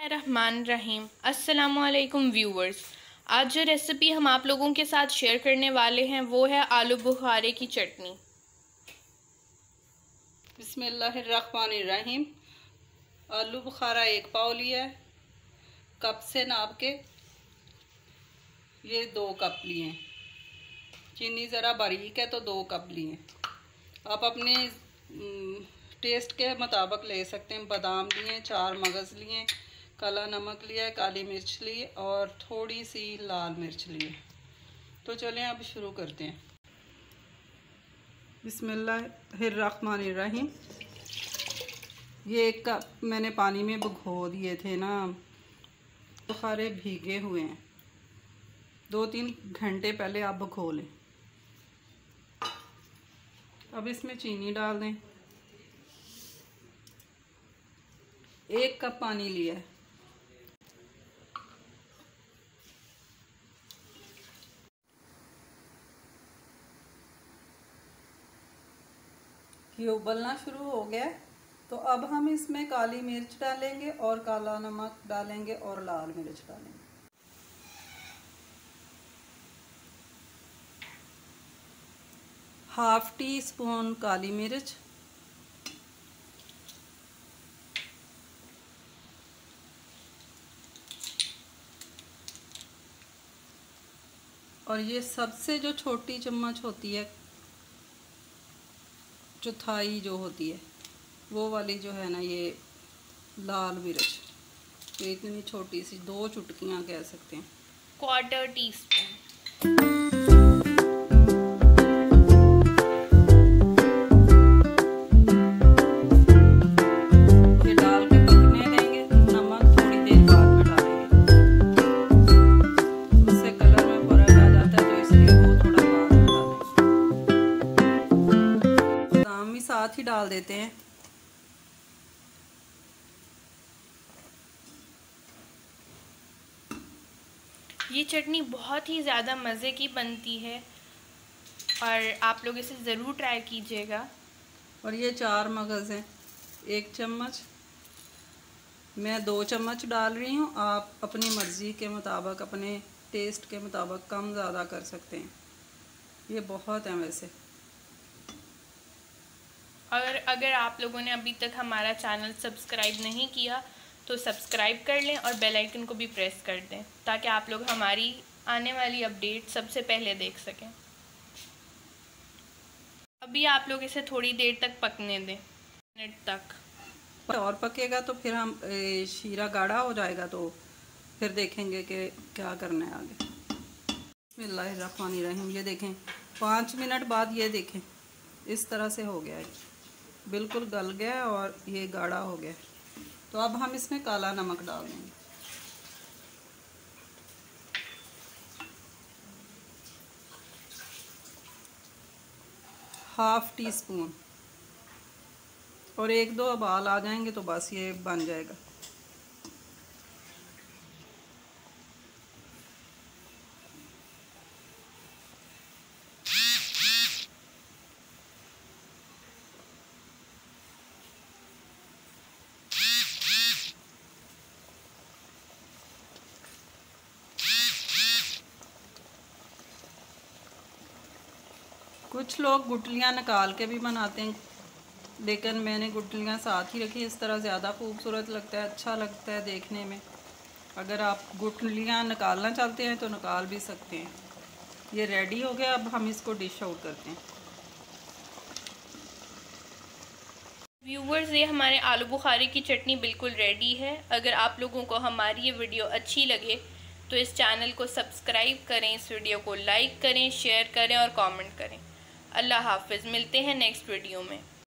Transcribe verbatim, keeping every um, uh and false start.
रहमान रहीम। अस्सलामुअलैकुम व्यूवर्स, आज जो रेसिपी हम आप लोगों के साथ शेयर करने वाले हैं वो है आलू बुखारे की चटनी। बिस्मिल्लाहिर्रहमानिर्रहीम। आलू बुखारा एक पाव लिया है, कप से नाप के ये दो कप लिए। चीनी ज़रा बारीक है तो दो कप लिए। आप अपने टेस्ट के मुताबिक ले सकते हैं। बादाम लिए, चार मगज़ लिए, काला नमक लिया है, काली मिर्च ली और थोड़ी सी लाल मिर्च लिए। तो चलें अब शुरू करते हैं। बिस्मिल्लाहिर्रहमानिर्रहीम। ये एक कप मैंने पानी में भिगो दिए थे ना, बुखारे भीगे हुए हैं। दो तीन घंटे पहले आप भिगो लें। अब इसमें चीनी डाल दें। एक कप पानी लिया है। ये उबलना शुरू हो गया है, तो अब हम इसमें काली मिर्च डालेंगे और काला नमक डालेंगे और लाल मिर्च डालेंगे। हाफ टी स्पून काली मिर्च, और ये सबसे जो छोटी चम्मच होती है, चौथाई जो होती है वो वाली जो है ना, ये लाल मिर्च, ये इतनी छोटी सी, दो चुटकियाँ कह सकते हैं। Quarter teaspoon. ये डाल के पकने देंगे। नमक थोड़ी देर बाद में डालेंगे, उससे कलर में फर्क आ जाता है, तो इसलिए वो थोड़ा बाद में डालेंगे। बादाम भी साथ ही डाल देते हैं। ये चटनी बहुत ही ज़्यादा मज़े की बनती है और आप लोग इसे ज़रूर ट्राई कीजिएगा। और ये चार मगज़ हैं, एक चम्मच, मैं दो चम्मच डाल रही हूँ। आप अपनी मर्ज़ी के मुताबिक, अपने टेस्ट के मुताबिक कम ज़्यादा कर सकते हैं। ये बहुत है वैसे। और अगर आप लोगों ने अभी तक हमारा चैनल सब्सक्राइब नहीं किया तो सब्सक्राइब कर लें और बेल आइकन को भी प्रेस कर दें, ताकि आप लोग हमारी आने वाली अपडेट सबसे पहले देख सकें। अभी आप लोग इसे थोड़ी देर तक पकने दें, मिनट तक। और पकेगा तो फिर हम ए, शीरा गाढ़ा हो जाएगा, तो फिर देखेंगे कि क्या करना है आगे। बिस्मिल्लाहिर्रहमानिर्रहीम। ये देखें, पाँच मिनट बाद ये देखें इस तरह से हो गया है, बिल्कुल गल गया है और ये गाढ़ा हो गया है। तो अब हम इसमें काला नमक डाल देंगे। हाफ टी स्पून, और एक दो उबाल आ जाएंगे तो बस ये बन जाएगा। कुछ लोग गुठलियाँ निकाल के भी बनाते हैं, लेकिन मैंने गुठलियाँ साथ ही रखी। इस तरह ज़्यादा खूबसूरत लगता है, अच्छा लगता है देखने में। अगर आप गुठलियाँ निकालना चाहते हैं तो निकाल भी सकते हैं। ये रेडी हो गया, अब हम इसको डिश आउट करते हैं। व्यूवर्स, ये हमारे आलू बुखारे की चटनी बिल्कुल रेडी है। अगर आप लोगों को हमारी ये वीडियो अच्छी लगे तो इस चैनल को सब्सक्राइब करें, इस वीडियो को लाइक करें, शेयर करें और कमेंट करें। अल्लाह हाफ़िज़। मिलते हैं नेक्स्ट वीडियो में।